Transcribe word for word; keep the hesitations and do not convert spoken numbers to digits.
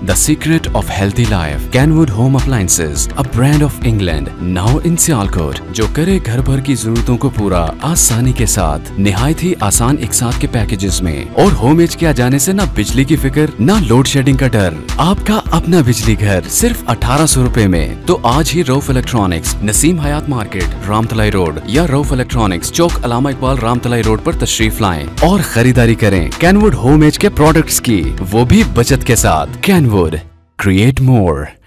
The secret of healthy life. Kenwood Home Appliances, a brand of England, now in Sialkot, जो करे घर भर की जरूरतों को पूरा आसानी के साथ, निहायत ही आसान एक साथ के पैकेजेस में, और होम एज के आ जाने से ना बिजली की फिक्र, ना लोड शेडिंग का डर। आपका अपना बिजली घर सिर्फ अठारह सौ रूपए में। तो आज ही Rauf electronics, Naseem Hayat market, Ramtalai road, या रऊफ इलेक्ट्रॉनिक्स, चौक अलामा इकबाल, रामतलाई रोड पर तशरीफ लाएं और खरीदारी करें कैनवुड होम एज के प्रोडक्ट्स की, वो भी बचत के साथ। कैनवुड, क्रिएट मोर।